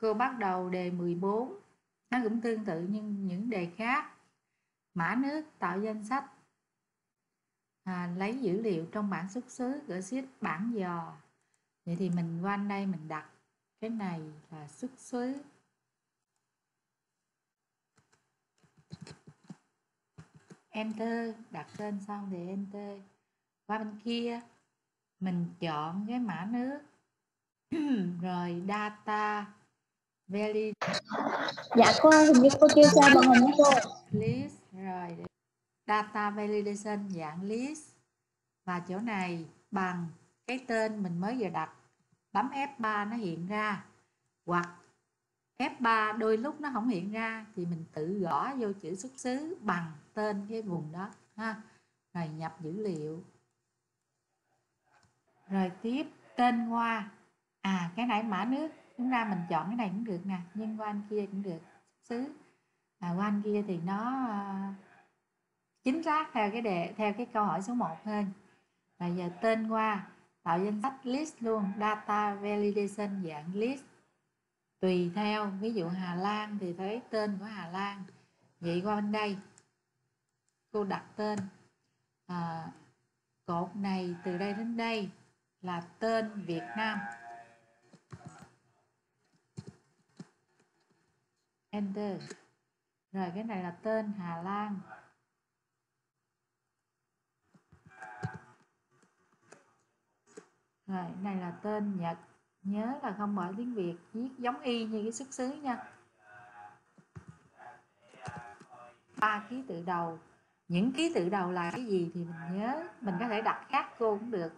Cô bắt đầu đề 14. Nó cũng tương tự như những đề khác. Mã nước tạo danh sách, lấy dữ liệu trong bảng xuất xứ, gửi sheet bảng dò. Vậy thì mình qua đây mình đặt cái này là xuất xứ. Enter, đặt tên xong thì Enter. Qua bên kia mình chọn cái mã nước rồi data valid. Dạ cô ơi, hình như cô chưa share màn hình nha cô. List rồi data validation dạng list, và chỗ này bằng cái tên mình mới vừa đặt, bấm F3 nó hiện ra, hoặc F3 đôi lúc nó không hiện ra thì mình tự gõ vô chữ xuất xứ bằng tên cái vùng đó ha. Rồi nhập dữ liệu, rồi tiếp tên hoa. Cái này mã nước, chúng ta mình chọn cái này cũng được nè, nhưng qua anh kia cũng được, xuất xứ. Qua anh kia thì nó chính xác theo cái câu hỏi số 1 hơn. Rồi giờ tên hoa tạo danh sách list luôn, data validation dạng list, tùy theo, ví dụ Hà Lan thì thấy tên của Hà Lan. Vậy qua bên đây cô đặt tên cột này từ đây đến đây là tên Việt Nam, Enter. Rồi cái này là tên Hà Lan, rồi cái này là tên Nhật. Nhớ là không bỏ tiếng Việt, viết giống y như cái xuất xứ nha. 3 ký tự đầu. Những ký tự đầu là cái gì thì mình nhớ, mình có thể đặt khác cô cũng được.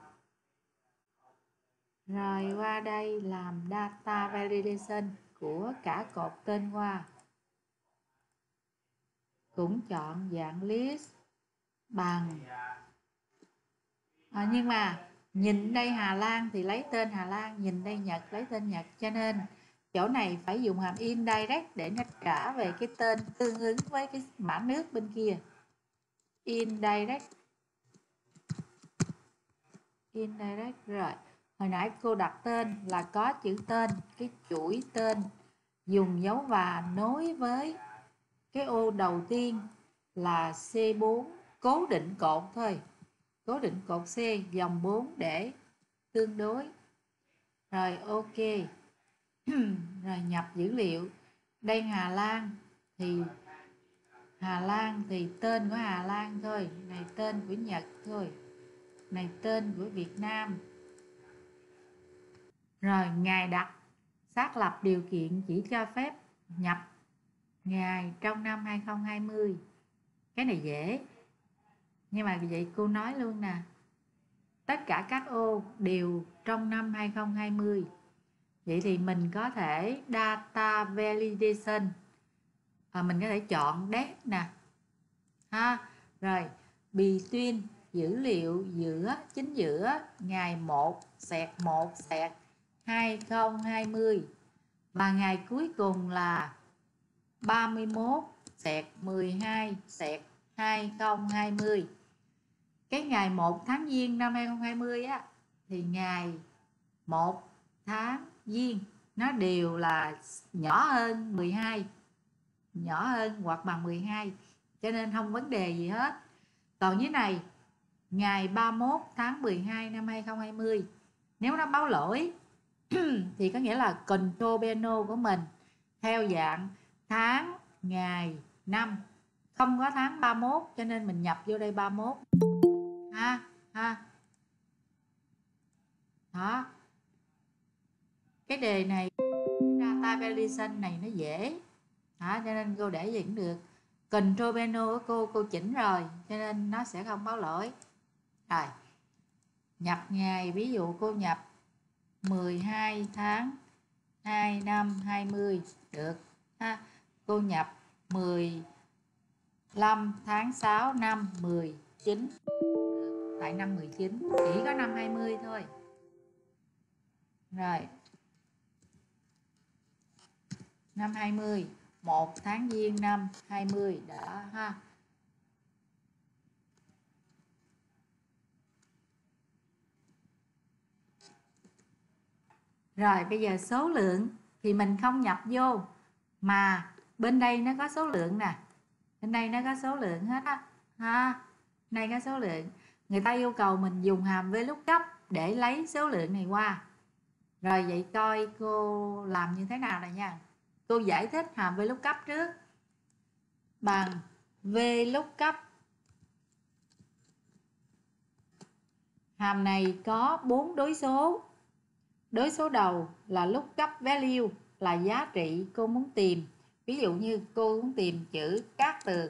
Rồi qua đây làm data validation của cả cột tên hoa. Cũng chọn dạng list bằng nhưng mà nhìn đây Hà Lan thì lấy tên Hà Lan, nhìn đây Nhật lấy tên Nhật, cho nên chỗ này phải dùng hàm indirect để nó trả về cái tên tương ứng với cái mã nước bên kia. Indirect. Rồi hồi nãy cô đặt tên là có chữ tên, cái chuỗi tên, dùng dấu và nối với cái ô đầu tiên là C4, cố định cột thôi, cố định cột C dòng 4 để tương đối. Rồi ok. Rồi nhập dữ liệu. Đây Hà Lan thì tên của Hà Lan thôi, này tên của Nhật thôi, này tên của Việt Nam. Rồi ngày đặt, xác lập điều kiện chỉ cho phép nhập ngày trong năm 2020. Cái này dễ, nhưng mà vậy cô nói luôn nè, tất cả các ô đều trong năm 2020. Vậy thì mình có thể data validation, mình có thể chọn date nè ha. Rồi between, dữ liệu chính giữa ngày 1/1/2020 và ngày cuối cùng là 31/12/2020. Cái ngày 1 tháng Giêng năm 2020 á, thì ngày 1 tháng Giêng nó đều là nhỏ hơn 12, nhỏ hơn hoặc bằng 12, cho nên không vấn đề gì hết. Còn dưới này ngày 31 tháng 12 năm 2020, nếu nó báo lỗi thì có nghĩa là control panel của mình theo dạng tháng, ngày, năm, không có tháng 31, cho nên mình nhập vô đây 31 ha. Đó, cái đề này data validation này nó dễ cho nên cô để gì cũng được. Control panel của cô chỉnh rồi, cho nên nó sẽ không báo lỗi. Rồi nhập ngày, ví dụ cô nhập 12 tháng 2 năm 20 được ha. Cô nhập 15 tháng 6 năm 19 được, tại năm 19 chỉ có năm 20 thôi. Rồi năm 20, 1 tháng Giêng năm 20 đã ha. Rồi bây giờ số lượng thì mình không nhập vô, mà bên đây nó có số lượng nè, bên đây nó có số lượng hết á ha, này có số lượng. Người ta yêu cầu mình dùng hàm VLOOKUP để lấy số lượng này qua. Rồi vậy coi cô làm như thế nào này nha. Cô giải thích hàm VLOOKUP trước. Bằng VLOOKUP. Hàm này có 4 đối số. Đối số đầu là lookup value, là giá trị cô muốn tìm. Ví dụ như cô muốn tìm chữ Cát Tường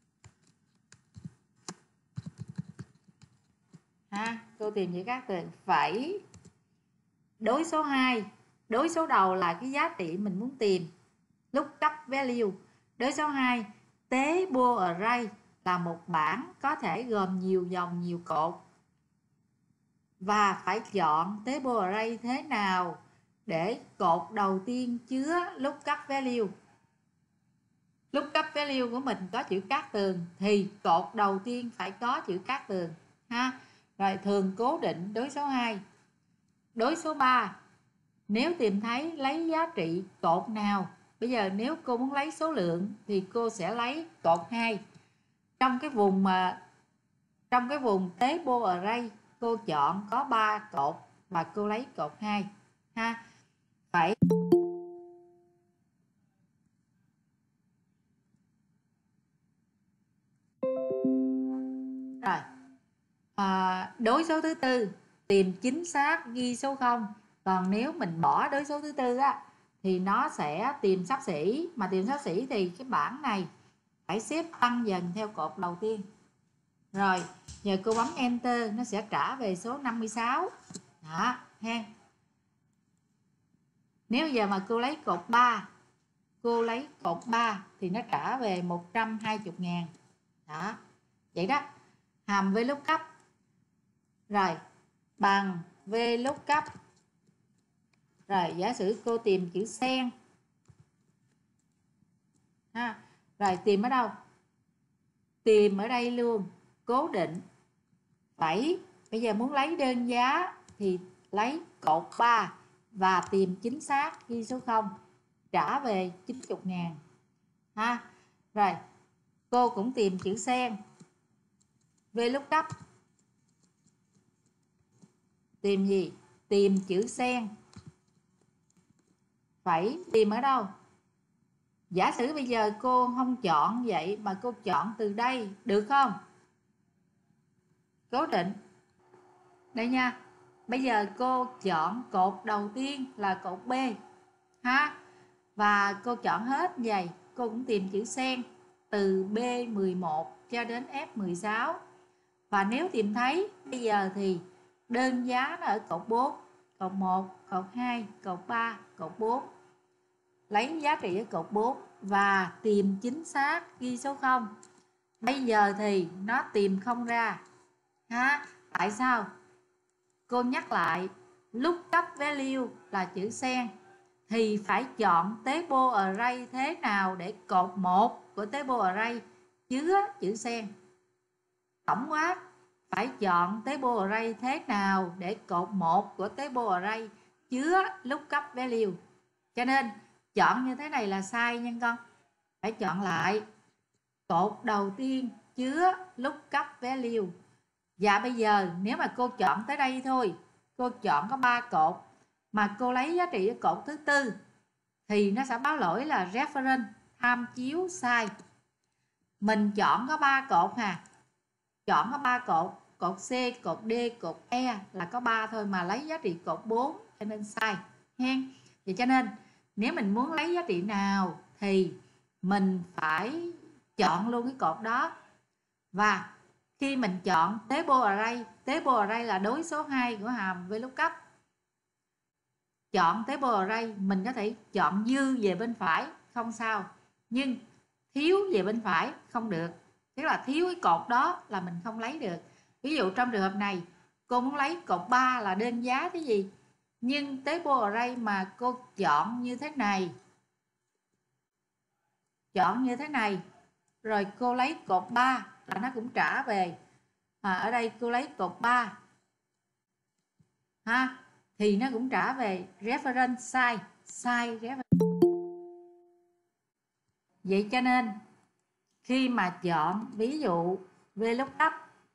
ha, cô tìm chữ Cát Tường phẩy. Đối số 2, đối số đầu là cái giá trị mình muốn tìm, lookup value. Đối số 2, table array là một bảng có thể gồm nhiều dòng nhiều cột, và phải chọn table array thế nào để cột đầu tiên chứa lookup value. Lookup value của mình có chữ Cát Tường thì cột đầu tiên phải có chữ Cát Tường ha. Rồi thường cố định đối số 2. Đối số 3, nếu tìm thấy lấy giá trị cột nào, bây giờ nếu cô muốn lấy số lượng thì cô sẽ lấy cột 2. Trong cái vùng table array cô chọn có 3 cột và cô lấy cột 2 ha. Phải rồi. Đối số thứ tư tìm chính xác ghi số 0. Còn nếu mình bỏ đối số thứ tư á thì nó sẽ tìm xấp xỉ, mà tìm xấp xỉ thì cái bảng này phải xếp tăng dần theo cột đầu tiên. Rồi giờ cô bấm enter nó sẽ trả về số 56 đó ha. Nếu giờ mà cô lấy cột 3, cô lấy cột 3 thì nó trả về 120.000 đó. Vậy đó, hàm VLOOKUP. Rồi bằng VLOOKUP. Rồi giả sử cô tìm chữ sen ha. Rồi tìm ở đâu? Tìm ở đây luôn, cố định phẩy. Bây giờ muốn lấy đơn giá thì lấy cột 3 và tìm chính xác ghi số 0, trả về 90.000 ha. Rồi cô cũng tìm chữ sen, VLOOKUP. Tìm gì? Tìm chữ sen phẩy. Tìm ở đâu? Giả sử bây giờ cô không chọn vậy mà cô chọn từ đây được không? Cố định đây nha. Bây giờ cô chọn cột đầu tiên là cột B ha, và cô chọn hết vậy. Cô cũng tìm chữ sen từ B11 cho đến F16. Và nếu tìm thấy bây giờ thì đơn giá nó ở cột 4, cột 1, cột 2, cột 3, cột 4. Lấy giá trị ở cột 4 và tìm chính xác ghi số 0. Bây giờ thì nó tìm không ra ha. Tại sao? Cô nhắc lại, lookup value là chữ sen thì phải chọn table array thế nào để cột 1 của table array chứa chữ sen. Tổng quát phải chọn table array thế nào để cột 1 của table array chứa lookup value. Cho nên chọn như thế này là sai nha con. Phải chọn lại cột đầu tiên chứa lookup value. Và bây giờ nếu mà cô chọn tới đây thôi, cô chọn có 3 cột mà cô lấy giá trị ở cột thứ tư thì nó sẽ báo lỗi là reference, tham chiếu sai. Mình chọn có 3 cột hà. Chọn có 3 cột, cột C, cột D, cột E là có 3 thôi mà lấy giá trị cột 4 cho nên sai hen. Vậy cho nên nếu mình muốn lấy giá trị nào thì mình phải chọn luôn cái cột đó. Và khi mình chọn table array là đối số 2 của hàm VLOOKUP. Chọn table array mình có thể chọn dư về bên phải không sao, nhưng thiếu về bên phải không được. Tức là thiếu cái cột đó là mình không lấy được. Ví dụ trong trường hợp này cô muốn lấy cột 3 là đơn giá cái gì, nhưng table array mà cô chọn như thế này, rồi cô lấy cột 3 là nó cũng trả về. Ở đây cô lấy cột 3 ha, thì nó cũng trả về reference sai. sai rẽ. Vậy cho nên khi mà chọn ví dụ VLOOKUP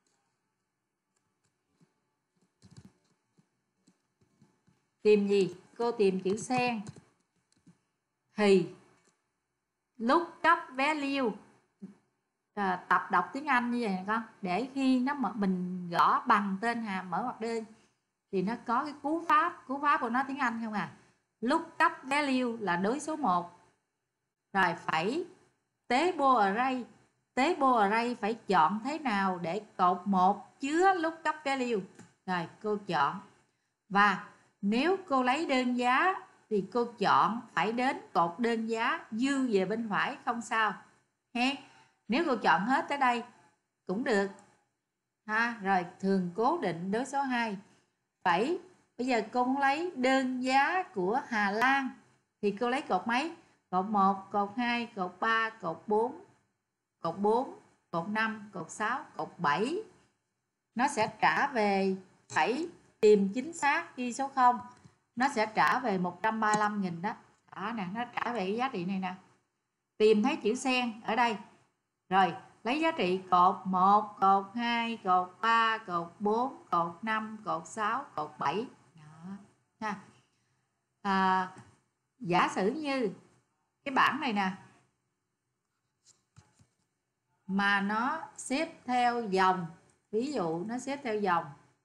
tìm gì? Cô tìm chữ sen thì lookup value, tập đọc tiếng Anh như vậy nè con, để khi nó mình gõ bằng tên hàm mở ngoặc đơn thì nó có cái cú pháp của nó tiếng Anh không à. Lookup value là đối số 1, rồi phải table array phải chọn thế nào để cột 1 chứa lookup value. Rồi cô chọn, và nếu cô lấy đơn giá thì cô chọn phải đến cột đơn giá dư về bên phải không sao he. Nếu cô chọn hết tới đây cũng được ha. Rồi thường cố định đối số 2. Bây giờ cô muốn lấy đơn giá của Hà Lan thì cô lấy cột mấy? Cột 1, cột 2, cột 3, cột 4, cột 4, cột 5, cột 6, cột 7. Nó sẽ trả về, phải tìm chính xác ghi số 0, nó sẽ trả về 135.000 đó. Đó nè, nó trả về cái giá trị này nè. Tìm thấy chữ sen ở đây. Rồi lấy giá trị cột 1, cột 2, cột 3, cột 4, cột 5, cột 6, cột 7. Đó. Giả sử như cái bảng này nè, mà nó xếp theo dòng, ví dụ nó xếp theo dòng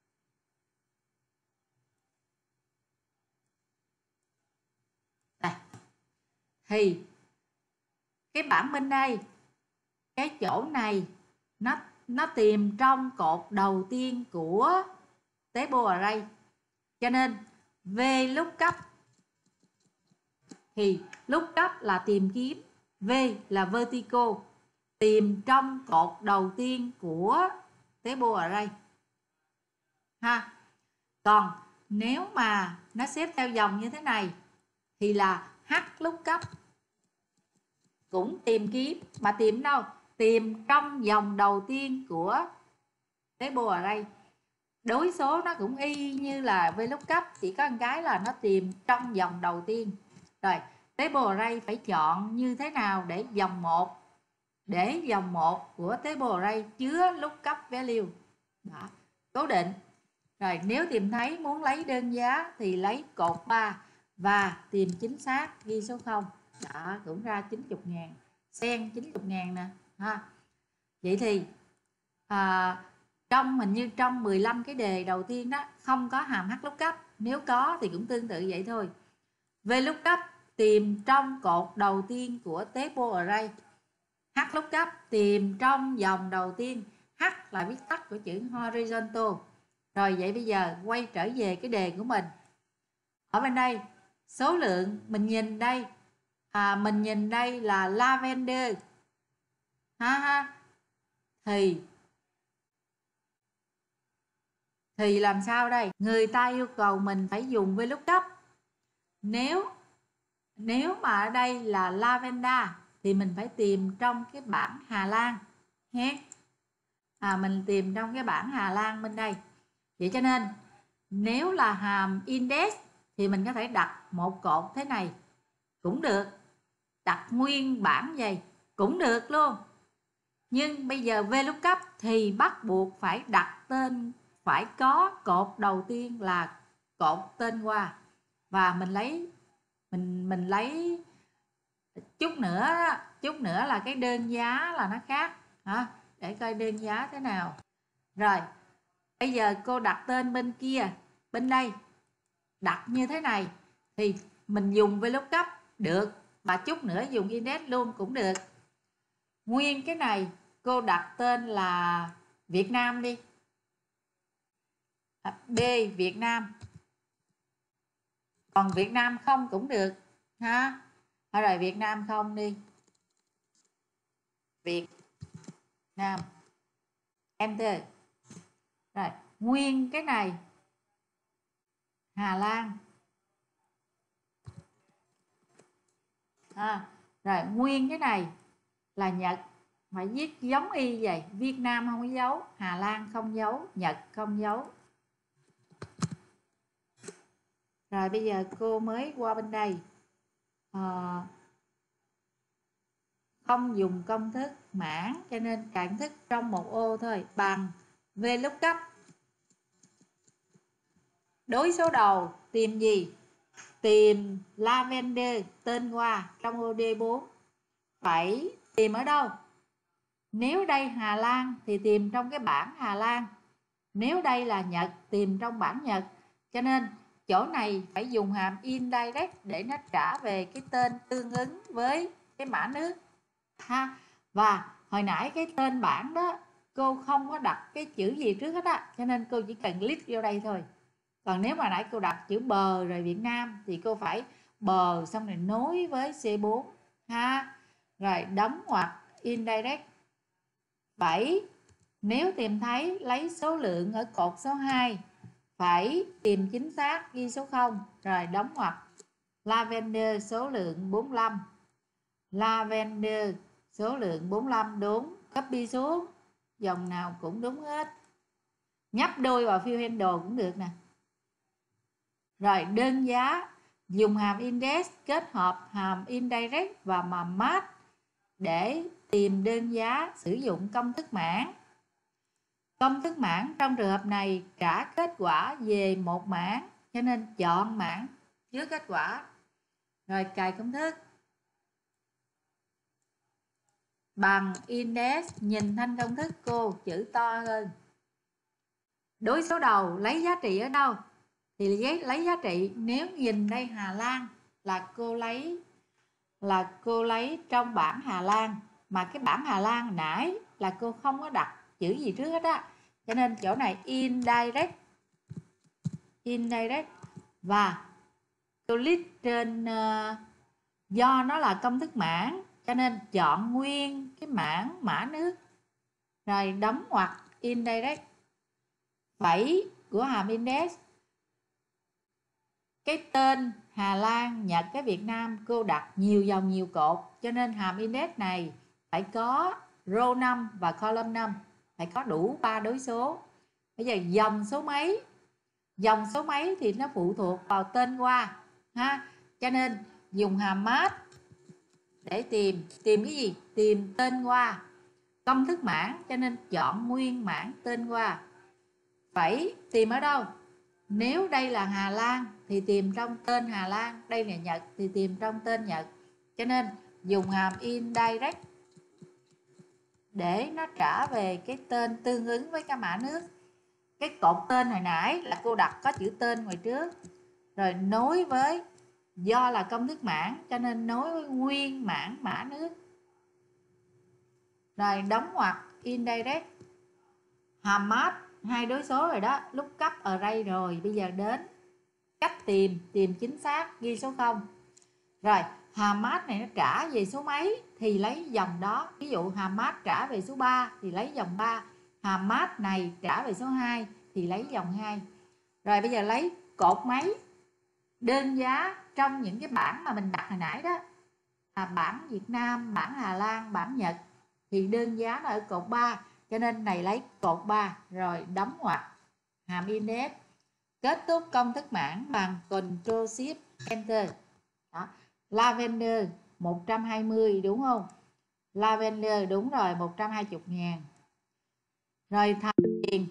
đây, thì cái bảng bên đây, cái chỗ này nó tìm trong cột đầu tiên của table array, cho nên VLOOKUP thì lookup là tìm kiếm, V là vertical, tìm trong cột đầu tiên của table array ha. Còn nếu mà nó xếp theo dòng như thế này thì là HLOOKUP, cũng tìm kiếm, mà tìm đâu? Tìm trong dòng đầu tiên của table array. Đối số nó cũng y như là VLOOKUP, chỉ có một cái là nó tìm trong dòng đầu tiên. Rồi table array phải chọn như thế nào để dòng 1, để dòng 1 của table array chứa lookup value. Đó, cố định. Rồi nếu tìm thấy muốn lấy đơn giá thì lấy cột 3 và tìm chính xác ghi số 0. Đó, cũng ra 90.000. Sen 90.000 nè ha. Vậy thì hình như trong 15 cái đề đầu tiên đó không có hàm HLOOKUP, nếu có thì cũng tương tự vậy thôi. VLOOKUP tìm trong cột đầu tiên của table array, HLOOKUP tìm trong dòng đầu tiên. H là viết tắt của chữ horizontal. Rồi vậy bây giờ quay trở về cái đề của mình. Ở bên đây số lượng mình nhìn đây, mình nhìn đây là lavender ha. Thì làm sao đây? Người ta yêu cầu mình phải dùng VLOOKUP. Nếu mà ở đây là lavender thì mình phải tìm trong cái bảng Hà Lan nhé. Mình tìm trong cái bảng Hà Lan bên đây. Vậy cho nên nếu là hàm index thì mình có thể đặt một cột thế này cũng được, đặt nguyên bảng vậy cũng được luôn. Nhưng bây giờ VLOOKUP thì bắt buộc phải đặt tên, phải có cột đầu tiên là cột tên qua, và mình lấy chút nữa là cái đơn giá là nó khác hả, để coi đơn giá thế nào. Rồi bây giờ cô đặt tên bên kia, bên đây đặt như thế này thì mình dùng VLOOKUP được, và chút nữa dùng index luôn cũng được. Nguyên cái này cô đặt tên là Việt Nam đi, B Việt Nam, còn Việt Nam không cũng được ha. Rồi Việt Nam không đi, Việt Nam, enter. Rồi nguyên cái này Hà Lan, rồi nguyên cái này là Nhật, phải viết giống y vậy. Việt Nam không có dấu, Hà Lan không dấu, Nhật không dấu. Rồi bây giờ cô mới qua bên đây không dùng công thức mảng, cho nên cạn thức trong một ô thôi, bằng VLOOKUP. Đối số đầu tìm gì? Tìm lavender tên hoa trong ô D4. Phải tìm ở đâu? Nếu đây Hà Lan thì tìm trong cái bảng Hà Lan. Nếu đây là Nhật, tìm trong bảng Nhật. Cho nên chỗ này phải dùng hàm indirect để nó trả về cái tên tương ứng với cái mã nước ha. Và hồi nãy cái tên bảng đó cô không có đặt cái chữ gì trước hết á, cho nên cô chỉ cần click vô đây thôi. Còn nếu mà nãy cô đặt chữ bờ rồi Việt Nam thì cô phải bờ xong rồi nối với C4 ha. Rồi đóng ngoặc indirect. 7. Nếu tìm thấy lấy số lượng ở cột số 2, phải tìm chính xác ghi số 0 rồi đóng ngoặc. Lavender số lượng 45. Lavender số lượng 45 đúng, copy xuống, dòng nào cũng đúng hết. Nhấp đôi vào fill handle cũng được nè. Rồi đơn giá dùng hàm index kết hợp hàm indirect và hàm match để tìm đơn giá sử dụng công thức mảng. Công thức mảng trong trường hợp này trả kết quả về một mảng, cho nên chọn mảng trước kết quả. Rồi cài công thức. Bằng index, nhìn thanh công thức cô chữ to hơn. Đối số đầu lấy giá trị ở đâu? Thì lấy giá trị, nếu nhìn đây Hà Lan là cô lấy trong bảng Hà Lan, mà cái bảng Hà Lan nãy là cô không có đặt chữ gì trước hết á, cho nên chỗ này indirect và click trên do nó là công thức mảng cho nên chọn nguyên cái mảng mã nước rồi đóng ngoặc indirect. 7 của hàm index, cái tên Hà Lan, Nhật, cái Việt Nam cô đặt nhiều dòng nhiều cột, cho nên hàm index này phải có row 5 và column 5, phải có đủ 3 đối số. Bây giờ dòng số mấy thì nó phụ thuộc vào tên hoa ha, cho nên dùng hàm match để tìm cái gì? Tìm tên hoa. Công thức mảng cho nên chọn nguyên mảng tên hoa. Phải tìm ở đâu? Nếu đây là Hà Lan thì tìm trong tên Hà Lan, đây là Nhật thì tìm trong tên Nhật, cho nên dùng hàm indirect để nó trả về cái tên tương ứng với cái mã nước. Cái cột tên hồi nãy là cô đặt có chữ tên ngoài trước, rồi nối với, do là công thức mảng cho nên nối với nguyên mảng mã nước, rồi đóng ngoặc indirect. Hàm match 2 đối số rồi đó, lookup array rồi, bây giờ đến cách tìm chính xác ghi số 0. Rồi hàm match này nó trả về số mấy thì lấy dòng đó. Ví dụ hàm match trả về số 3 thì lấy dòng 3, hàm match này trả về số 2 thì lấy dòng 2. Rồi bây giờ lấy cột mấy đơn giá trong những cái bảng mà mình đặt hồi nãy đó, là bảng Việt Nam, bảng Hà Lan, bảng Nhật, thì đơn giá nó ở cột 3, cho nên này lấy cột 3 rồi đóng ngoặc hàm index. Kết thúc công thức mảng bằng Ctrl Shift Enter. Đó. Lavender 120 đúng không? Lavender đúng rồi, 120.000. Rồi thành tiền.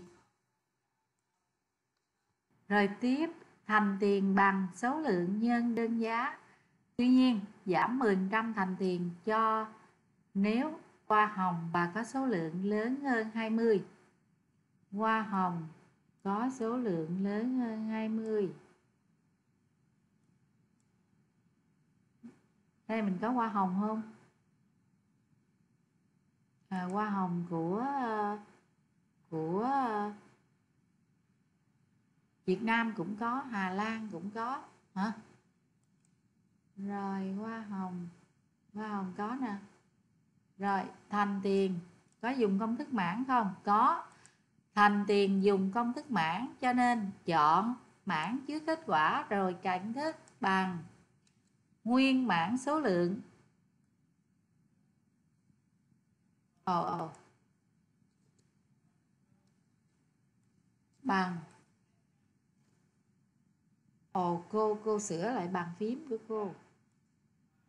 Rồi tiếp thành tiền bằng số lượng nhân đơn giá. Tuy nhiên giảm 10% thành tiền cho nếu hoa hồng và có số lượng lớn hơn 20. Hoa hồng có số lượng lớn hơn 20. Đây mình có hoa hồng không? Hoa hồng của Việt Nam cũng có, Hà Lan cũng có hả? Rồi hoa hồng có nè. Rồi thành tiền có dùng công thức mảng không? Có. Thành tiền dùng công thức mảng cho nên chọn mảng trước kết quả rồi cài công thức bằng nguyên mảng số lượng. Bằng cô sửa lại bàn phím của cô.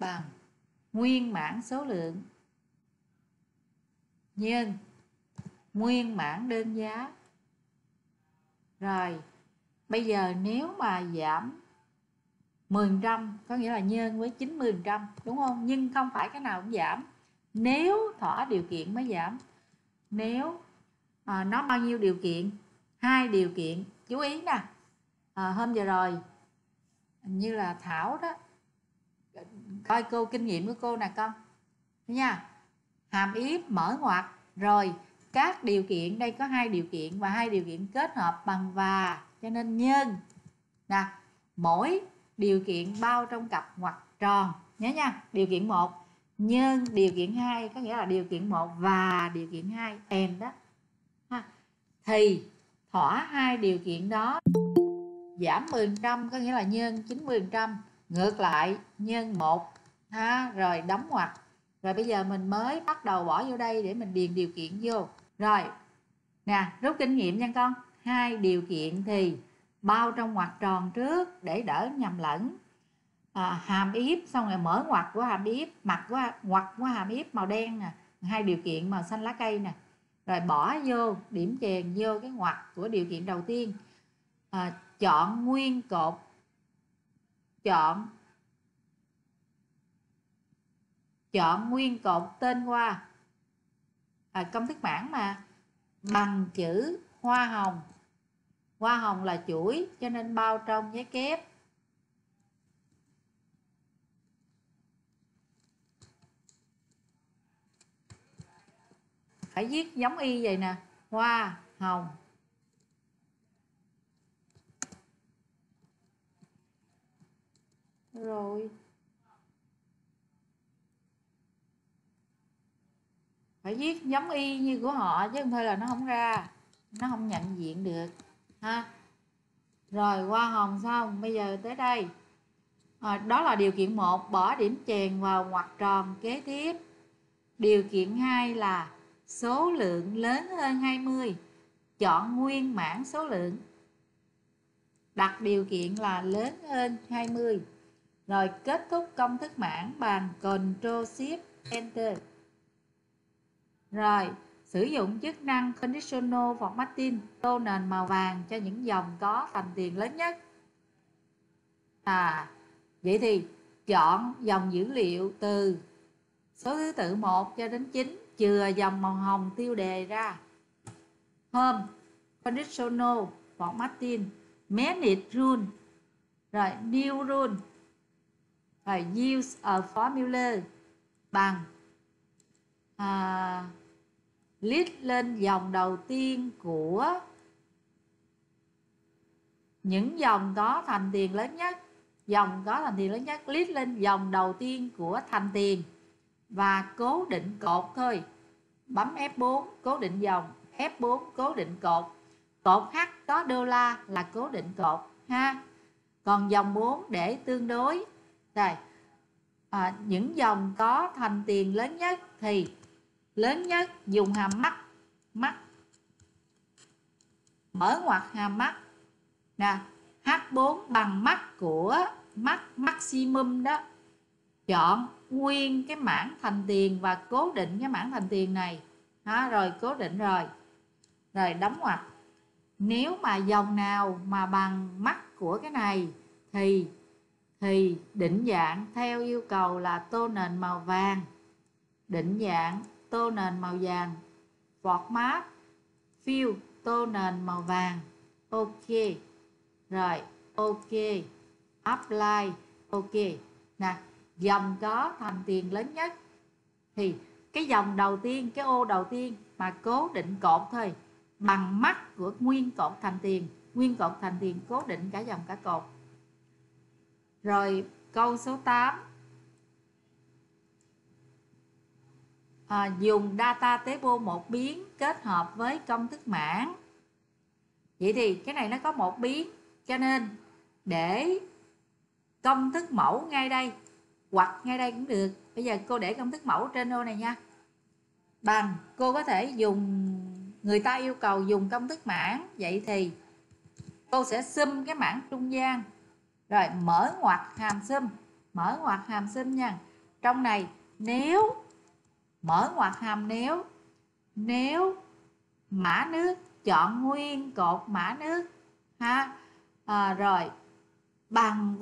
bằng nguyên mãn số lượng nhân nguyên mãn đơn giá. Rồi bây giờ nếu mà giảm 10%, có nghĩa là nhân với 90%, đúng không? Nhưng không phải cái nào cũng giảm, nếu thỏa điều kiện mới giảm. Nếu nó bao nhiêu điều kiện? 2 điều kiện. Chú ý nè, hôm vừa rồi như là Thảo đó, coi cô kinh nghiệm của cô nè con nha, hàm yếp mở ngoặc, rồi các điều kiện đây có 2 điều kiện và 2 điều kiện kết hợp bằng và, cho nên nhân nè, mỗi điều kiện bao trong cặp ngoặc tròn, nhớ nha. Điều kiện 1 nhân điều kiện 2, có nghĩa là điều kiện 1 và điều kiện 2 and đó ha. Thì thỏa 2 điều kiện đó, giảm 10%, có nghĩa là nhân 90%, ngược lại nhân 1 ha, rồi đóng ngoặc. Rồi bây giờ mình mới bắt đầu bỏ vô đây để mình điền điều kiện vô. Rồi nè, rút kinh nghiệm nha con. 2 điều kiện thì bao trong ngoặc tròn trước để đỡ nhầm lẫn. Hàm yếp xong rồi mở ngoặc của hàm yếp, mặt của ngoặc của hàm yếp màu đen nè, 2 điều kiện màu xanh lá cây nè, rồi bỏ vô điểm chèn vô cái ngoặc của điều kiện đầu tiên. Chọn nguyên cột, chọn nguyên cột tên qua công thức mãn mà bằng chữ hoa hồng. Hoa hồng là chuỗi cho nên bao trong giấy kép. Phải viết giống y vậy nè, hoa hồng. Rồi phải viết giống y như của họ chứ không thôi là nó không ra, nó không nhận diện được ha. Rồi hoa hồng xong, bây giờ tới đây đó là điều kiện 1, bỏ điểm chèn vào ngoặc tròn kế tiếp. Điều kiện 2 là số lượng lớn hơn 20, chọn nguyên mãn số lượng, đặt điều kiện là lớn hơn 20. Rồi kết thúc công thức mãn bằng Ctrl Shift Enter. Rồi sử dụng chức năng Conditional Formatting, tô nền màu vàng cho những dòng có thành tiền lớn nhất. Vậy thì chọn dòng dữ liệu từ số thứ tự 1 cho đến 9, chừa dòng màu hồng tiêu đề ra. Home, Conditional Formatting, Manage Rule, rồi New Rule, rồi Use a Formula bằng list lên dòng đầu tiên của những dòng có thành tiền lớn nhất. Dòng có thành tiền lớn nhất, list lên dòng đầu tiên của thành tiền và cố định cột thôi. Bấm F4 cố định dòng, F4 cố định cột. Cột H có đô la là cố định cột ha. Còn dòng 4 để tương đối. Rồi những dòng có thành tiền lớn nhất thì lớn nhất dùng hàm mắt, mở ngoặc hàm mắt nè, H4 bằng mắt của mắt maximum đó. Chọn nguyên cái mảng thành tiền và cố định cái mảng thành tiền này đó, rồi cố định rồi đóng ngoặc. Nếu mà dòng nào mà bằng mắt của cái này thì định dạng theo yêu cầu là tô nền màu vàng, định dạng tô nền màu vàng, format fill tô nền màu vàng. Ok rồi, ok, apply, ok nè. Dòng có thành tiền lớn nhất thì cái dòng đầu tiên, cái ô đầu tiên mà cố định cột thôi, bằng mắt của nguyên cột thành tiền. Nguyên cột thành tiền cố định cả dòng cả cột. Rồi câu số 8, dùng data table một biến kết hợp với công thức mãn. Vậy thì cái này nó có một biến, cho nên để công thức mẫu ngay đây hoặc ngay đây cũng được. Bây giờ cô để công thức mẫu trên ô này nha. Bằng cô có thể dùng, người ta yêu cầu dùng công thức mãn, vậy thì cô sẽ sum cái mảng trung gian, rồi mở ngoặc hàm sum, nha. trong này nếu mở ngoặc hàm nếu mã nước chọn nguyên cột mã nước ha, rồi bằng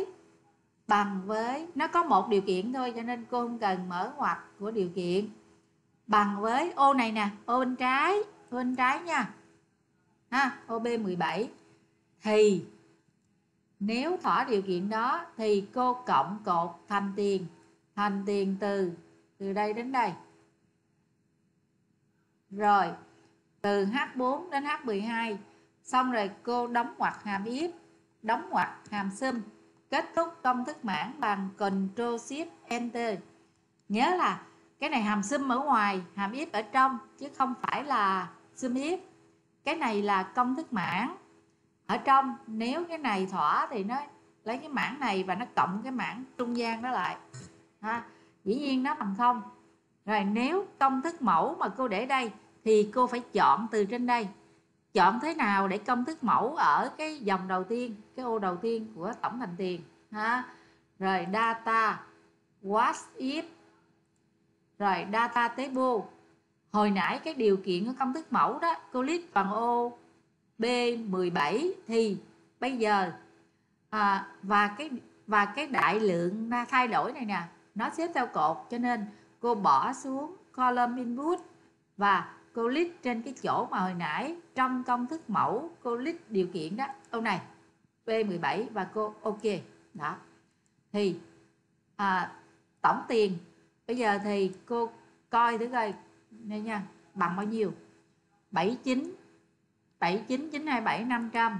với nó có một điều kiện thôi cho nên cô không cần mở ngoặc của điều kiện, bằng với ô này nè, ô bên trái nha ha, OB 17, thì nếu thỏa điều kiện đó thì cô cộng cột thành tiền từ đây đến đây, rồi từ H4 đến H12, xong rồi cô đóng ngoặc hàm if, đóng ngoặc hàm sum, kết thúc công thức mảng bằng Ctrl Shift Enter. Nhớ là cái này hàm sum ở ngoài, hàm if ở trong chứ không phải là sum if. Cái này là công thức mảng ở trong, nếu cái này thỏa thì nó lấy cái mảng này và nó cộng cái mảng trung gian đó lại ha, dĩ nhiên nó bằng 0. Rồi nếu công thức mẫu mà cô để đây thì cô phải chọn từ trên đây. Chọn thế nào để công thức mẫu ở cái dòng đầu tiên, cái ô đầu tiên của tổng thành tiền ha. Rồi data what if, rồi data table. Hồi nãy cái điều kiện của công thức mẫu đó cô list bằng ô B17 thì bây giờ và cái đại lượng thay đổi này nè, nó xếp theo cột cho nên cô bỏ xuống column input và cô list trên cái chỗ mà hồi nãy trong công thức mẫu cô list điều kiện đó, ô này B17 và cô OK đó. Thì tổng tiền bây giờ thì cô coi thử coi đây nha, bằng bao nhiêu? 79 927 500,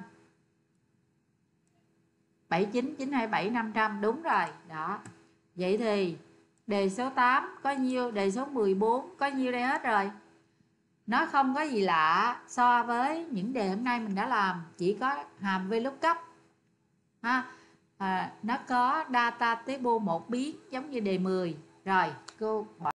79 927 500, đúng rồi đó. Vậy thì đề số 8 có nhiêu, đề số 14 có nhiêu đây hết rồi. Nó không có gì lạ so với những đề hôm nay mình đã làm, chỉ có hàm VLOOKUP ha. Nó có data table một biến giống như đề 10. Rồi cô